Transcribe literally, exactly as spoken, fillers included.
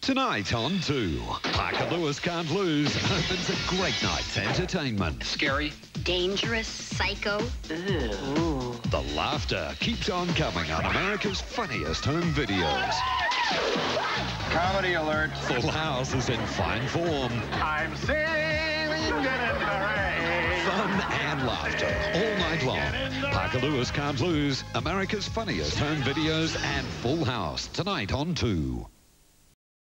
Tonight on two, Parker Lewis Can't Lose opens a great night's entertainment. Scary. Dangerous, psycho. Ew. The laughter keeps on coming on America's funniest home videos. Comedy alert. Full House is in fine form. I'm sailing in a hurry. Fun and laughter all night long. Parker Lewis Can't Lose, America's funniest home videos and Full House tonight on two.